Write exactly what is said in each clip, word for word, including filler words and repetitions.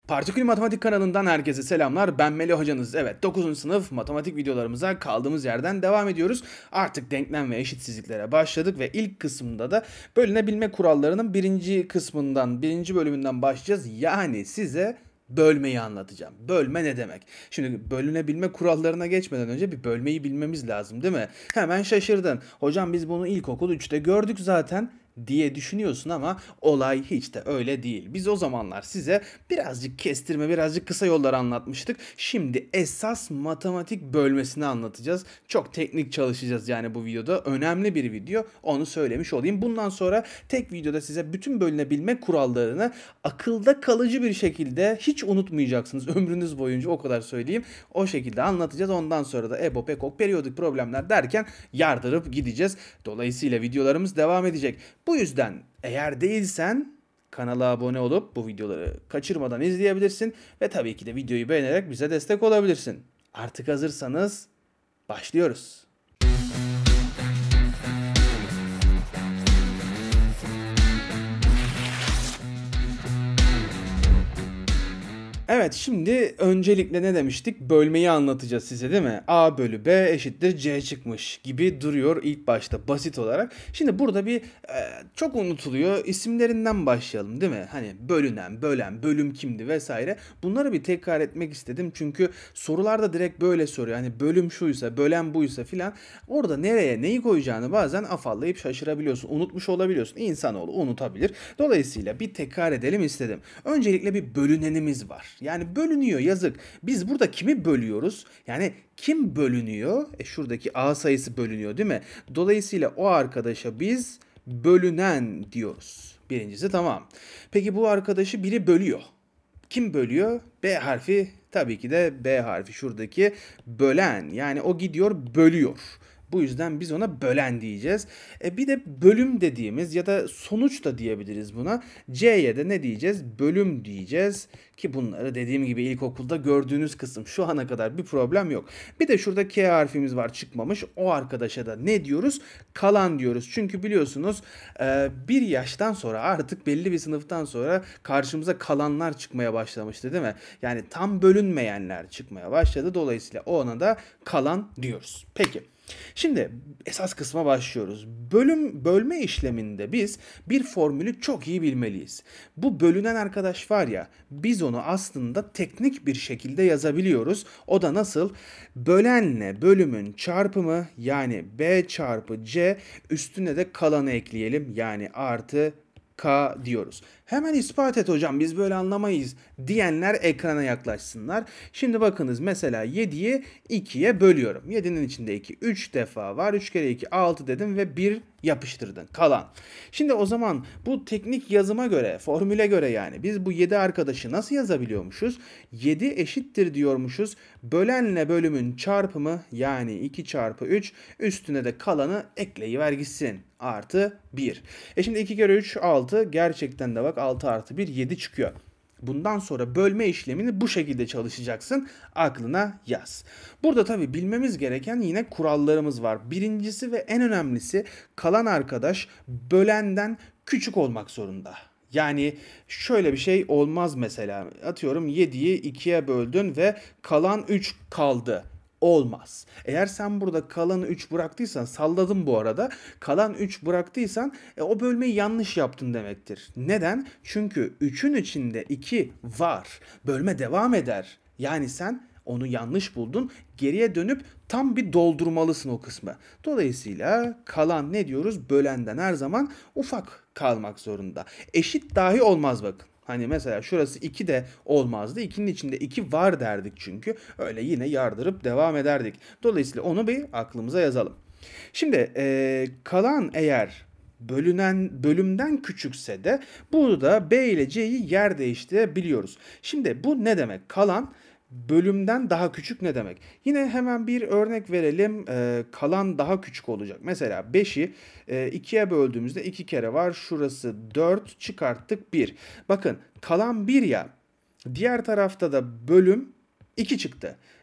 Partikül Matematik kanalından herkese selamlar. Ben Melih hocanız. Evet, dokuzuncu sınıf matematik videolarımıza kaldığımız yerden devam ediyoruz. Artık denklem ve eşitsizliklere başladık ve ilk kısmında da bölünebilme kurallarının birinci kısmından, birinci bölümünden başlayacağız. Yani size bölmeyi anlatacağım. Bölme ne demek? Şimdi bölünebilme kurallarına geçmeden önce bir bölmeyi bilmemiz lazım, değil mi? Hemen şaşırdın. Hocam biz bunu ilkokul üçte gördük zaten diye düşünüyorsun ama olay hiç de öyle değil. Biz o zamanlar size birazcık kestirme, birazcık kısa yollar anlatmıştık. Şimdi esas matematik bölmesini anlatacağız. Çok teknik çalışacağız yani bu videoda. Önemli bir video, onu söylemiş olayım. Bundan sonra tek videoda size bütün bölünebilme kurallarını akılda kalıcı bir şekilde hiç unutmayacaksınız. Ömrünüz boyunca, o kadar söyleyeyim. O şekilde anlatacağız. Ondan sonra da EBOB, EKOK, periyodik problemler derken yardırıp gideceğiz. Dolayısıyla videolarımız devam edecek. Bu yüzden eğer değilsen kanala abone olup bu videoları kaçırmadan izleyebilirsin ve tabii ki de videoyu beğenerek bize destek olabilirsin. Artık hazırsanız başlıyoruz. Evet, şimdi öncelikle ne demiştik? Bölmeyi anlatacağız size, değil mi? A bölü B eşittir C çıkmış gibi duruyor ilk başta basit olarak. Şimdi burada bir e, çok unutuluyor. İsimlerinden başlayalım, değil mi? Hani bölünen, bölen, bölüm kimdi vesaire. Bunları bir tekrar etmek istedim. Çünkü sorularda direkt böyle soruyor. Hani bölüm şuysa, bölen buysa filan. Orada nereye neyi koyacağını bazen afallayıp şaşırabiliyorsun. Unutmuş olabiliyorsun. İnsanoğlu unutabilir. Dolayısıyla bir tekrar edelim istedim. Öncelikle bir bölünenimiz var. Yani bölünüyor, yazık. Biz burada kimi bölüyoruz? Yani kim bölünüyor? E şuradaki A sayısı bölünüyor, değil mi? Dolayısıyla o arkadaşa biz bölünen diyoruz. Birincisi tamam. Peki bu arkadaşı biri bölüyor. Kim bölüyor? B harfi, tabii ki de B harfi şuradaki bölen. Yani o gidiyor bölüyor. Bu yüzden biz ona bölen diyeceğiz. E bir de bölüm dediğimiz ya da sonuç da diyebiliriz buna. C'ye de ne diyeceğiz? Bölüm diyeceğiz. Ki bunları dediğim gibi ilkokulda gördüğünüz kısım. Şu ana kadar bir problem yok. Bir de şurada K harfimiz var, çıkmamış. O arkadaşa da ne diyoruz? Kalan diyoruz. Çünkü biliyorsunuz bir yaştan sonra, artık belli bir sınıftan sonra karşımıza kalanlar çıkmaya başlamıştı, değil mi? Yani tam bölünmeyenler çıkmaya başladı. Dolayısıyla ona da kalan diyoruz. Peki. Şimdi esas kısma başlıyoruz. Bölüm bölme işleminde biz bir formülü çok iyi bilmeliyiz. Bu bölünen arkadaş var ya, biz onu aslında teknik bir şekilde yazabiliyoruz. O da nasıl? Bölenle bölümün çarpımı, yani B çarpı C, üstüne de kalanı ekleyelim, yani artı K diyoruz. Hemen ispat et hocam, biz böyle anlamayız diyenler ekrana yaklaşsınlar. Şimdi bakınız, mesela yediyi ikiye bölüyorum. yedinin içinde iki. üç defa var. üç kere iki altı dedim ve bir yapıştırdın. Kalan. Şimdi o zaman bu teknik yazıma göre, formüle göre yani biz bu yedi arkadaşı nasıl yazabiliyormuşuz? yedi eşittir diyormuşuz. Bölenle bölümün çarpımı, yani iki çarpı üç, üstüne de kalanı ekleyiver gitsin. Artı bir. E şimdi iki kere üç altı, gerçekten de bak altı artı bir yedi çıkıyor. Bundan sonra bölme işlemini bu şekilde çalışacaksın. Aklına yaz. Burada tabii bilmemiz gereken yine kurallarımız var. Birincisi ve en önemlisi, kalan arkadaş bölenden küçük olmak zorunda. Yani şöyle bir şey olmaz mesela. Atıyorum yediyi ikiye böldün ve kalan üç kaldı. Olmaz. Eğer sen burada kalanı üç bıraktıysan, salladım bu arada, kalan üç bıraktıysan e, o bölmeyi yanlış yaptın demektir. Neden? Çünkü üçün içinde iki var. Bölme devam eder. Yani sen onu yanlış buldun. Geriye dönüp tam bir doldurmalısın o kısmı. Dolayısıyla kalan ne diyoruz? Bölenden her zaman ufak kalmak zorunda. Eşit dahi olmaz bakın. Hani mesela şurası iki de olmazdı. ikinin içinde iki var derdik çünkü. Öyle yine yardırıp devam ederdik. Dolayısıyla onu bir aklımıza yazalım. Şimdi e, kalan eğer bölünen bölümden küçükse de burada B ile C'yi yer değiştirebiliyoruz. Şimdi bu ne demek? Kalan bölümden daha küçük ne demek? Yine hemen bir örnek verelim. Ee, kalan daha küçük olacak. Mesela beşi e, ikiye böldüğümüzde iki kere var. Şurası dört, çıkarttık bir. Bakın kalan bir ya. Diğer tarafta da bölüm iki çıktı.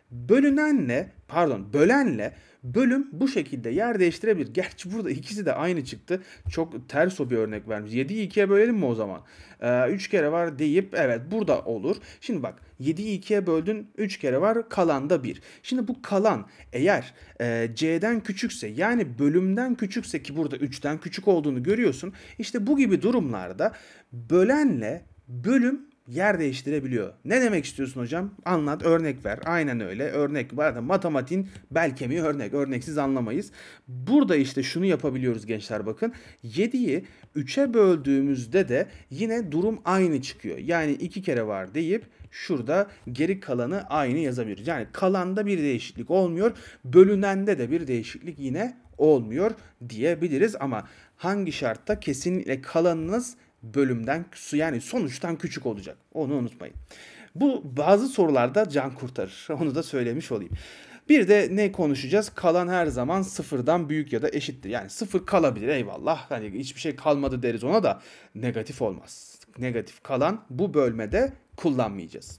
Bölünenle, pardon, bölenle bölüm bu şekilde yer değiştirebilir. Gerçi burada ikisi de aynı çıktı. Çok ters o bir örnek vermiş. yediyi ikiye bölelim mi o zaman? Ee, üç kere var deyip evet burada olur. Şimdi bak yediyi ikiye böldün, üç kere var, kalan da bir. Şimdi bu kalan eğer e, C'den küçükse, yani bölümden küçükse, ki burada üçten küçük olduğunu görüyorsun. İşte bu gibi durumlarda bölenle bölüm yer değiştirebiliyor. Ne demek istiyorsun hocam? Anlat, örnek ver. Aynen öyle. Örnek var da matematiğin bel kemiği örnek. Örneksiz anlamayız. Burada işte şunu yapabiliyoruz gençler, bakın. yediyi üçe böldüğümüzde de yine durum aynı çıkıyor. Yani iki kere var deyip şurada geri kalanı aynı yazabiliriz. Yani kalanda bir değişiklik olmuyor. Bölünende de bir değişiklik yine olmuyor diyebiliriz. Ama hangi şartta? Kesinlikle kalanınız bölümden, yani sonuçtan küçük olacak. Onu unutmayın. Bu bazı sorularda can kurtarır. Onu da söylemiş olayım. Bir de ne konuşacağız? Kalan her zaman sıfırdan büyük ya da eşittir. Yani sıfır kalabilir, eyvallah. Hani hiçbir şey kalmadı deriz ona da, negatif olmaz. Negatif kalan bu bölmede kullanmayacağız.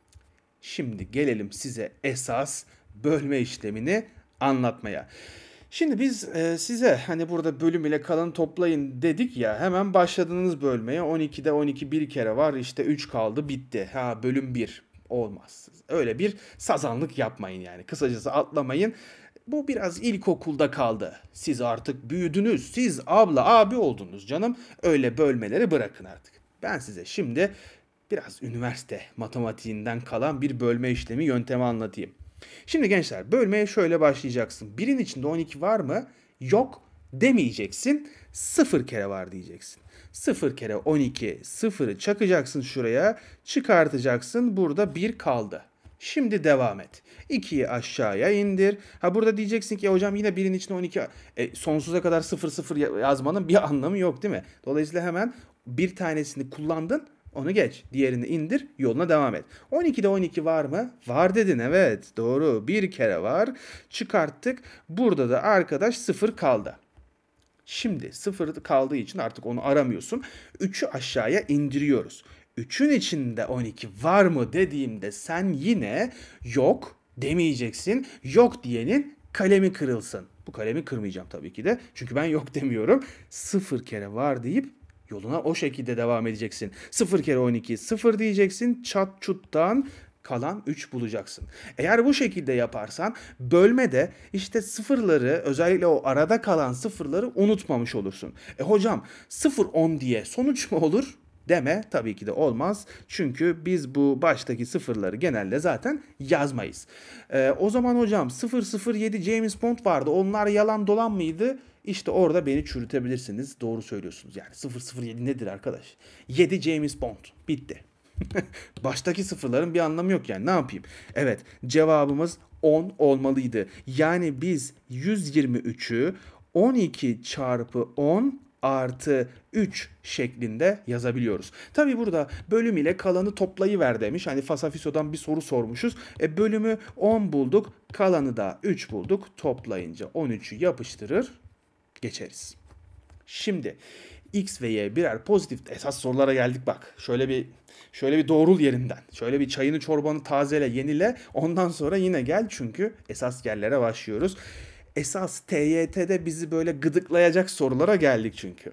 Şimdi gelelim size esas bölme işlemini anlatmaya. Şimdi biz e, size hani burada bölüm ile kalanı toplayın dedik ya, hemen başladınız bölmeye. on ikide on iki bir kere var, işte üç kaldı, bitti. Ha, bölüm bir olmaz. Öyle bir sazanlık yapmayın yani. Kısacası atlamayın. Bu biraz ilkokulda kaldı. Siz artık büyüdünüz. Siz abla abi oldunuz canım. Öyle bölmeleri bırakın artık. Ben size şimdi biraz üniversite matematiğinden kalan bir bölme işlemi yöntemi anlatayım. Şimdi gençler, bölmeye şöyle başlayacaksın. birin içinde on iki var mı? Yok demeyeceksin. sıfır kere var diyeceksin. sıfır kere on iki, sıfırı çakacaksın şuraya, çıkartacaksın. Burada bir kaldı. Şimdi devam et. ikiyi aşağıya indir. Ha, burada diyeceksin ki hocam yine birin içinde on iki, e, sonsuza kadar sıfır sıfır yazmanın bir anlamı yok değil mi? Dolayısıyla hemen bir tanesini kullandın. Onu geç. Diğerini indir. Yoluna devam et. on ikide on iki var mı? Var dedin. Evet. Doğru. Bir kere var. Çıkarttık. Burada da arkadaş sıfır kaldı. Şimdi sıfır kaldığı için artık onu aramıyorsun. üçü aşağıya indiriyoruz. üçün içinde on iki var mı dediğimde sen yine yok demeyeceksin. Yok diyenin kalemi kırılsın. Bu kalemi kırmayacağım tabii ki de. Çünkü ben yok demiyorum. sıfır kere var deyip yoluna o şekilde devam edeceksin. sıfır kere on iki, sıfır diyeceksin. Çat çuttan kalan üç bulacaksın. Eğer bu şekilde yaparsan bölmede işte sıfırları, özellikle o arada kalan sıfırları unutmamış olursun. E hocam sıfır on diye sonuç mu olur? Deme, tabii ki de olmaz. Çünkü biz bu baştaki sıfırları genelde zaten yazmayız. Ee, o zaman hocam sıfır sıfır yedi James Bond vardı. Onlar yalan dolan mıydı? İşte orada beni çürütebilirsiniz. Doğru söylüyorsunuz. Yani sıfır sıfır yedi nedir arkadaş? yedi James Bond. Bitti. Baştaki sıfırların bir anlamı yok yani. Ne yapayım? Evet, cevabımız on olmalıydı. Yani biz yüz yirmi üçü on iki çarpı on artı üç şeklinde yazabiliyoruz. Tabi burada bölüm ile kalanı toplayıver demiş. Hani Fasafiso'dan bir soru sormuşuz. E bölümü on bulduk. Kalanı da üç bulduk. Toplayınca on üçü yapıştırır geçeriz. Şimdi X ve Y birer pozitif, esas sorulara geldik bak. Şöyle bir şöyle bir doğrul yerinden. Şöyle bir çayını çorbanı tazele, yenile. Ondan sonra yine gel çünkü esas yerlere başlıyoruz. Esas T Y T'de bizi böyle gıdıklayacak sorulara geldik çünkü.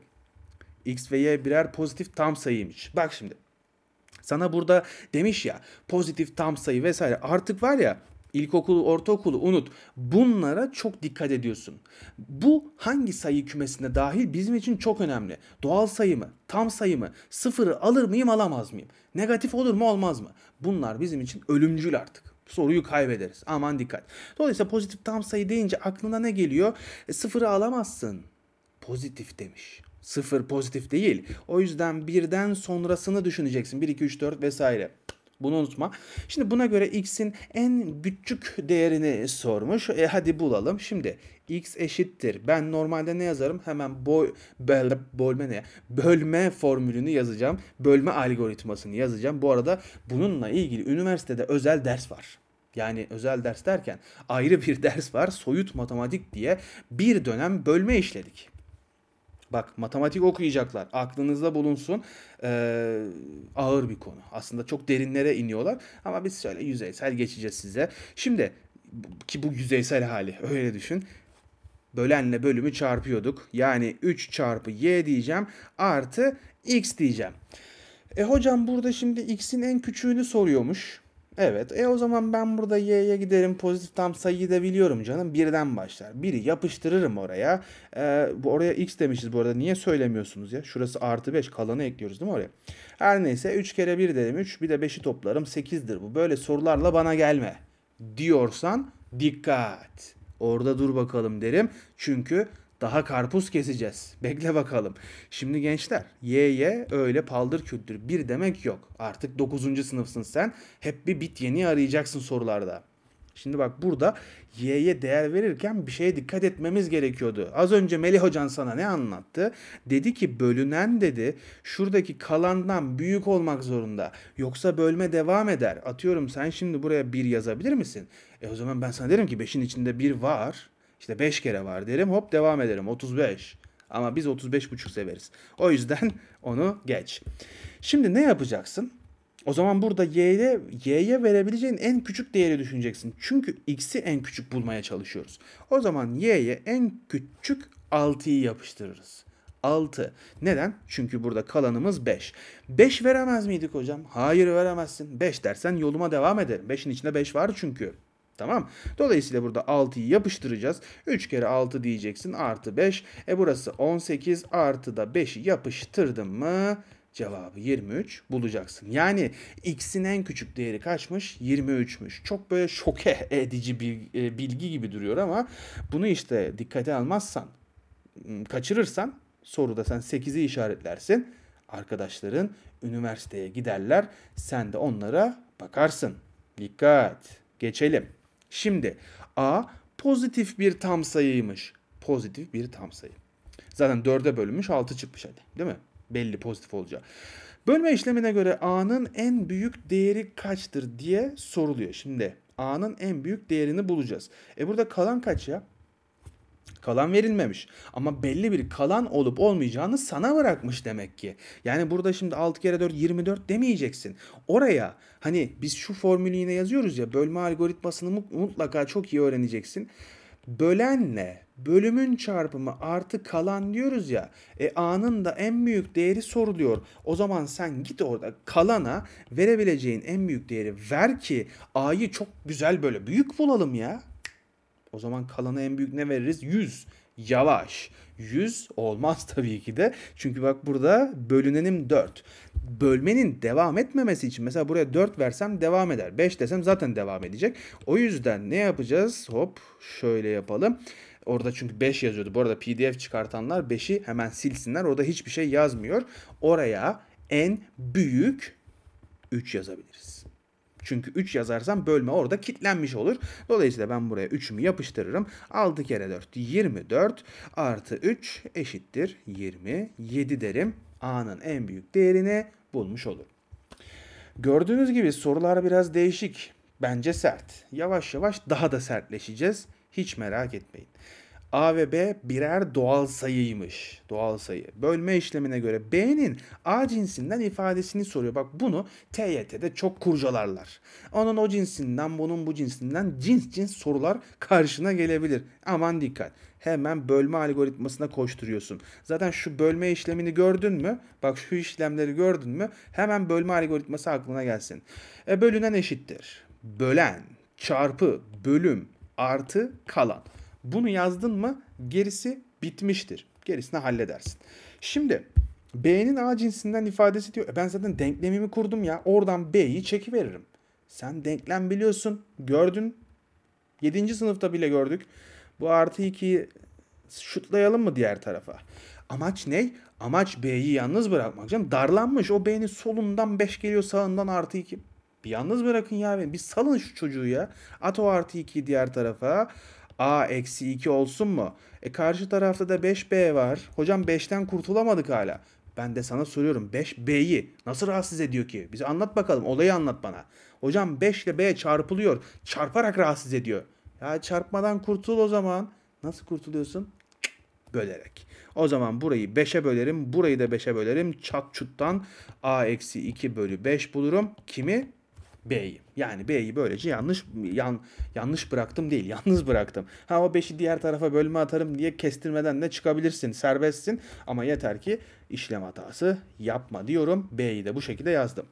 X ve Y birer pozitif tam sayıymış. Bak şimdi. Sana burada demiş ya pozitif tam sayı vesaire, artık var ya ilkokulu, ortaokulu unut. Bunlara çok dikkat ediyorsun. Bu hangi sayı kümesine dahil bizim için çok önemli. Doğal sayı mı? Tam sayı mı? Sıfırı alır mıyım, alamaz mıyım? Negatif olur mu, olmaz mı? Bunlar bizim için ölümcül artık. Soruyu kaybederiz. Aman dikkat. Dolayısıyla pozitif tam sayı deyince aklına ne geliyor? E, sıfırı alamazsın. Pozitif demiş. Sıfır pozitif değil. O yüzden birden sonrasını düşüneceksin. bir, iki, üç, dört vesaire. Bunu unutma. Şimdi buna göre x'in en küçük değerini sormuş. E hadi bulalım. Şimdi x eşittir. Ben normalde ne yazarım? Hemen boy, böl, bölme ne? Bölme formülünü yazacağım. Bölme algoritmasını yazacağım. Bu arada bununla ilgili üniversitede özel ders var. Yani özel ders derken ayrı bir ders var. Soyut matematik diye bir dönem bölme işledik. Bak matematik okuyacaklar. Aklınızda bulunsun. Ee, ağır bir konu. Aslında çok derinlere iniyorlar. Ama biz şöyle yüzeysel geçeceğiz size. Şimdi ki bu yüzeysel hali öyle düşün. Bölenle bölümü çarpıyorduk. Yani üç çarpı y diyeceğim artı x diyeceğim. E hocam burada şimdi x'in en küçüğünü soruyormuş. Evet. E o zaman ben burada y'ye giderim. Pozitif tam sayıyı da biliyorum canım. Birden başlar. Biri yapıştırırım oraya. E, bu oraya x demişiz bu arada. Niye söylemiyorsunuz ya? Şurası artı beş. Kalanı ekliyoruz değil mi oraya? Her neyse üç kere bir dedim. üç. Bir de beşi toplarım. sekizdir bu. Böyle sorularla bana gelme diyorsan dikkat. Orada dur bakalım derim. Çünkü daha karpuz keseceğiz. Bekle bakalım. Şimdi gençler y'ye öyle paldır küldür bir demek yok. Artık dokuzuncu sınıfsın sen. Hep bir bit yeni arayacaksın sorularda. Şimdi bak burada y'ye değer verirken bir şeye dikkat etmemiz gerekiyordu. Az önce Melih Hocan sana ne anlattı? Dedi ki bölünen dedi şuradaki kalandan büyük olmak zorunda. Yoksa bölme devam eder. Atıyorum sen şimdi buraya bir yazabilir misin? E o zaman ben sana derim ki beşin içinde bir var. İşte beş kere var derim hop devam ederim otuz beş. Ama biz otuz beş buçuk severiz. O yüzden onu geç. Şimdi ne yapacaksın? O zaman burada y'ye, y'ye verebileceğin en küçük değeri düşüneceksin. Çünkü x'i en küçük bulmaya çalışıyoruz. O zaman y'ye en küçük altıyı yapıştırırız. altı. Neden? Çünkü burada kalanımız beş. beş veremez miydik hocam? Hayır veremezsin. beş dersen yoluma devam ederim. beşin içinde beş var çünkü. Tamam. Dolayısıyla burada altıyı yapıştıracağız. üç kere altı diyeceksin artı beş. E burası on sekiz artı da beşi yapıştırdım mı? Cevabı yirmi üç bulacaksın. Yani x'in en küçük değeri kaçmış? yirmi üçmüş. Çok böyle şoke edici bir bilgi gibi duruyor ama bunu işte dikkate almazsan, kaçırırsan soruda sen sekizi işaretlersin. Arkadaşların üniversiteye giderler. Sen de onlara bakarsın. Dikkat. Geçelim. Şimdi a pozitif bir tam sayıymış. Pozitif bir tam sayı. Zaten dörde bölünmüş altı çıkmış hadi. Değil mi? Belli pozitif olacağı. Bölme işlemine göre a'nın en büyük değeri kaçtır diye soruluyor. Şimdi a'nın en büyük değerini bulacağız. E burada kalan kaç ya? Kalan verilmemiş. Ama belli bir kalan olup olmayacağını sana bırakmış demek ki. Yani burada şimdi altı kere dört yirmi dört demeyeceksin. Oraya hani biz şu formülü yine yazıyoruz ya bölme algoritmasını mutlaka çok iyi öğreneceksin. Bölenle bölümün çarpımı artı kalan diyoruz ya. E a'nın da en büyük değeri soruluyor. O zaman sen git orada kalana verebileceğin en büyük değeri ver ki a'yı çok güzel böyle büyük bulalım ya. O zaman kalana en büyük ne veririz? yüz. Yavaş. yüz olmaz tabii ki de. Çünkü bak burada bölünenim dört. Bölmenin devam etmemesi için mesela buraya dört versem devam eder. beş desem zaten devam edecek. O yüzden ne yapacağız? Hop şöyle yapalım. Orada çünkü beş yazıyordu. Bu arada P D F çıkartanlar beşi hemen silsinler. Orada hiçbir şey yazmıyor. Oraya en büyük üç yazabiliriz. Çünkü üç yazarsam bölme orada kilitlenmiş olur. Dolayısıyla ben buraya üçümü yapıştırırım. altı kere dört yirmi dört artı üç eşittir yirmi yedi derim. A'nın en büyük değerini bulmuş olurum. Gördüğünüz gibi sorular biraz değişik. Bence sert. Yavaş yavaş daha da sertleşeceğiz. Hiç merak etmeyin. A ve B birer doğal sayıymış. Doğal sayı. Bölme işlemine göre B'nin A cinsinden ifadesini soruyor. Bak bunu T Y T'de çok kurcalarlar. Onun o cinsinden, bunun bu cinsinden cins cins sorular karşına gelebilir. Aman dikkat. Hemen bölme algoritmasına koşturuyorsun. Zaten şu bölme işlemini gördün mü? Bak şu işlemleri gördün mü? Hemen bölme algoritması aklına gelsin. E, bölünen eşittir. Bölen çarpı bölüm artı kalan. Bunu yazdın mı gerisi bitmiştir. Gerisini halledersin. Şimdi B'nin A cinsinden ifadesi diyor. E ben zaten denklemimi kurdum ya. Oradan B'yi çekiveririm. Sen denklem biliyorsun. Gördün. yedinci sınıfta bile gördük. Bu artı ikiyi şutlayalım mı diğer tarafa? Amaç ne? Amaç B'yi yalnız bırakmak. Canım darlanmış. O B'nin solundan beş geliyor, sağından artı iki. Bir yalnız bırakın ya beni. Bir salın şu çocuğu ya. At o artı ikiyi diğer tarafa. A eksi iki olsun mu? E karşı tarafta da beş B var. Hocam beşten kurtulamadık hala. Ben de sana soruyorum. beş B'yi nasıl rahatsız ediyor ki? Bize anlat bakalım. Olayı anlat bana. Hocam beş ile B çarpılıyor. Çarparak rahatsız ediyor. Ya çarpmadan kurtul o zaman. Nasıl kurtuluyorsun? bölerek. O zaman burayı beşe bölerim. Burayı da beşe bölerim. Çat çuttan a eksi iki bölü beş bulurum. Kimi? B'yi. Yani B'yi böylece yanlış yan, yanlış bıraktım değil. Yalnız bıraktım. Ha o beşi diğer tarafa bölme atarım diye kestirmeden de çıkabilirsin. Serbestsin. Ama yeter ki işlem hatası yapma diyorum. B'yi de bu şekilde yazdım.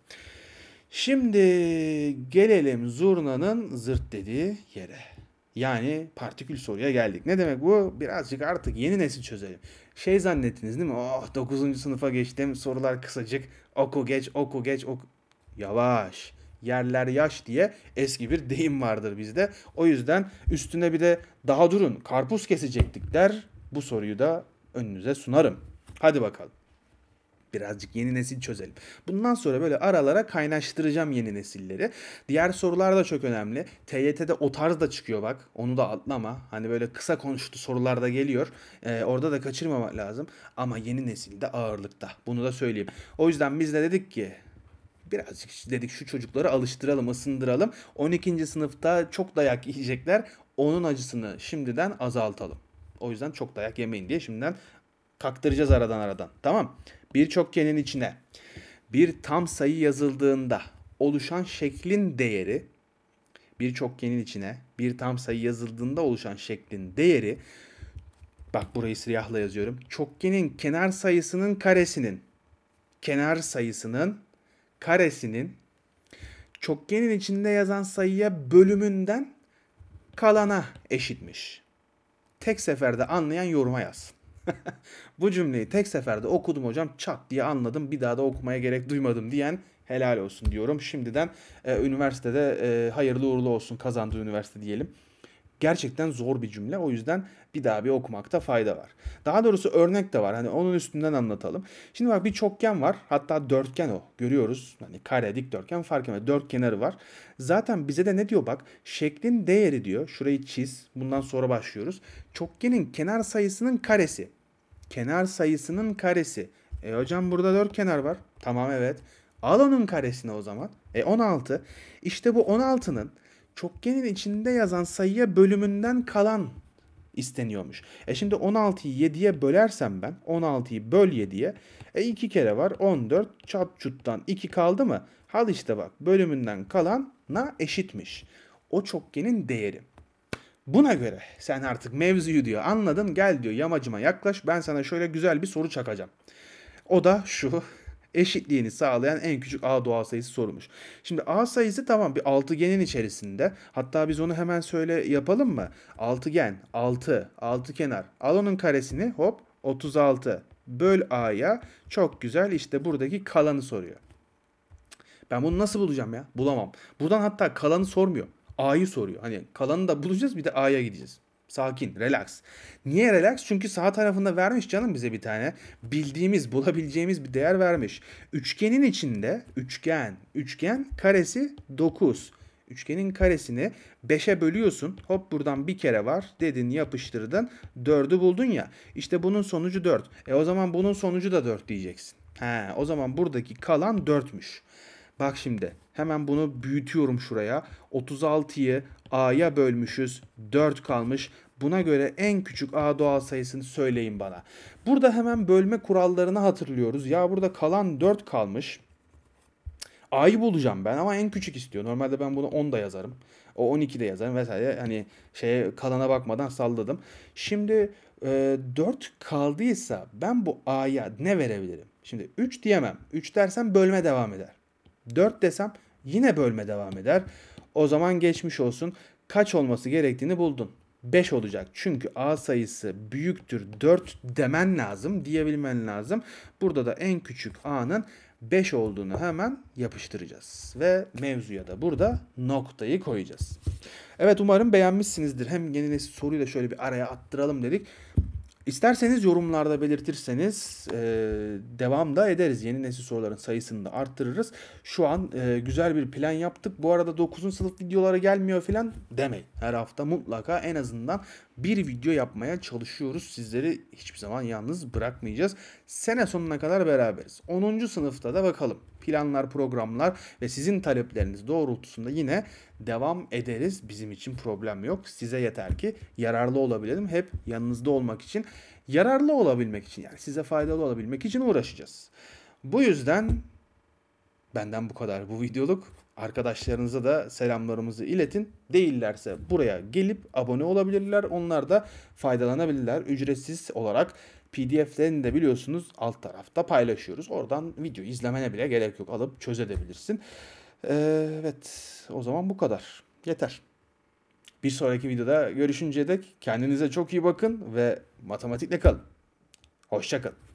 Şimdi gelelim zurnanın zırt dediği yere. Yani partikül soruya geldik. Ne demek bu? Birazcık artık yeni nesil çözelim. Şey zannettiniz değil mi? Oh dokuzuncu sınıfa geçtim. Sorular kısacık. Oku geç, oku geç, oku. Yavaş. Yerler yaş diye eski bir deyim vardır bizde. O yüzden üstüne bir de daha durun karpuz kesecektik der. Bu soruyu da önünüze sunarım. Hadi bakalım. Birazcık yeni nesil çözelim. Bundan sonra böyle aralara kaynaştıracağım yeni nesilleri. Diğer sorular da çok önemli. T Y T'de o tarz da çıkıyor bak. Onu da atlama. Hani böyle kısa konuştu sorular da geliyor. Ee, orada da kaçırmamak lazım. Ama yeni nesilde ağırlıkta. Bunu da söyleyeyim. O yüzden biz de dedik ki birazcık dedik şu çocukları alıştıralım, ısındıralım. on ikinci sınıfta çok dayak yiyecekler. Onun acısını şimdiden azaltalım. O yüzden çok dayak yemeyin diye şimdiden kaktıracağız aradan aradan. Tamam. Bir çokgenin içine bir tam sayı yazıldığında oluşan şeklin değeri, bir çokgenin içine bir tam sayı yazıldığında oluşan şeklin değeri, bak burayı siyahla yazıyorum. Çokgenin kenar sayısının karesinin, kenar sayısının karesinin çokgenin içinde yazan sayıya bölümünden kalana eşitmiş. Tek seferde anlayan yoruma yazsın. Bu cümleyi tek seferde okudum hocam, çat diye anladım, bir daha da okumaya gerek duymadım diyen helal olsun diyorum. Şimdiden e, üniversitede e, hayırlı uğurlu olsun, kazandığı üniversite diyelim. Gerçekten zor bir cümle, o yüzden bir daha bir okumakta fayda var. Daha doğrusu örnek de var, hani onun üstünden anlatalım. Şimdi bak bir çokgen var, hatta dörtgen o, görüyoruz. Hani kare, dikdörtgen fark etmez, dört kenarı var. Zaten bize de ne diyor bak, şeklin değeri diyor, şurayı çiz, bundan sonra başlıyoruz. Çokgenin kenar sayısının karesi. Kenar sayısının karesi. E hocam burada dört kenar var. Tamam evet. Al onun karesini o zaman. E on altı. İşte bu on altının çokgenin içinde yazan sayıya bölümünden kalan isteniyormuş. E şimdi on altıyı yediye bölersem ben, on altıyı böl yediye, e iki kere var on dört, çat çuttan iki kaldı mı? Al işte bak, bölümünden kalana eşitmiş. O çokgenin değeri. Buna göre sen artık mevzuyu diyor anladın, gel diyor yamacıma yaklaş, ben sana şöyle güzel bir soru çakacağım. O da şu: eşitliğini sağlayan en küçük a doğal sayısı sorulmuş. Şimdi a sayısı tamam bir altıgenin içerisinde. Hatta biz onu hemen söyle yapalım mı? Altıgen, altı, altı kenar. Al onun karesini, hop otuz altı. Böl a'ya. Çok güzel, işte buradaki kalanı soruyor. Ben bunu nasıl bulacağım ya? Bulamam. Buradan hatta kalanı sormuyor. A'yı soruyor. Hani kalanı da bulacağız, bir de A'ya gideceğiz. Sakin, relax. Niye relax? Çünkü sağ tarafında vermiş canım bize bir tane. Bildiğimiz, bulabileceğimiz bir değer vermiş. Üçgenin içinde, üçgen, üçgen karesi dokuz. Üçgenin karesini beşe bölüyorsun. Hop buradan bir kere var. Dedin, yapıştırdın. dördü buldun ya. İşte bunun sonucu dört. E o zaman bunun sonucu da dört diyeceksin. He, o zaman buradaki kalan dörtmüş. Bak şimdi hemen bunu büyütüyorum şuraya. otuz altıyı a'ya bölmüşüz. dört kalmış. Buna göre en küçük a doğal sayısını söyleyin bana. Burada hemen bölme kurallarını hatırlıyoruz. Ya burada kalan dört kalmış. A'yı bulacağım ben ama en küçük istiyor. Normalde ben bunu on da yazarım. O on iki de yazarım vesaire. Hani şeye, kalana bakmadan salladım. Şimdi e, dört kaldıysa ben bu a'ya ne verebilirim? Şimdi üç diyemem. üç dersem bölme devam eder. dört desem yine bölme devam eder. O zaman geçmiş olsun. Kaç olması gerektiğini buldun. beş olacak. Çünkü a sayısı büyüktür dört demen lazım, diyebilmen lazım. Burada da en küçük a'nın beş olduğunu hemen yapıştıracağız. Ve mevzuya da burada noktayı koyacağız. Evet, umarım beğenmişsinizdir. Hem yeni nesil soruyu da şöyle bir araya attıralım dedik. İsterseniz yorumlarda belirtirseniz e, devam da ederiz. Yeni nesil soruların sayısını da arttırırız. Şu an e, güzel bir plan yaptık. Bu arada dokuzuncu sınıf videoları gelmiyor falan demeyin. Her hafta mutlaka en azından bir video yapmaya çalışıyoruz. Sizleri hiçbir zaman yalnız bırakmayacağız. Sene sonuna kadar beraberiz. onuncu sınıfta da bakalım. Planlar, programlar ve sizin talepleriniz doğrultusunda yine devam ederiz. Bizim için problem yok. Size yeter ki yararlı olabilelim. Hep yanınızda olmak için yararlı olabilmek için, yani size faydalı olabilmek için uğraşacağız. Bu yüzden benden bu kadar bu videoluk. Arkadaşlarınıza da selamlarımızı iletin. Değillerse buraya gelip abone olabilirler. Onlar da faydalanabilirler. Ücretsiz olarak P D F'lerini de biliyorsunuz alt tarafta paylaşıyoruz. Oradan video izlemene bile gerek yok. Alıp çözebilirsin. Ee, evet, o zaman bu kadar. Yeter. Bir sonraki videoda görüşünceye dek kendinize çok iyi bakın ve matematikle kalın. Hoşça kalın.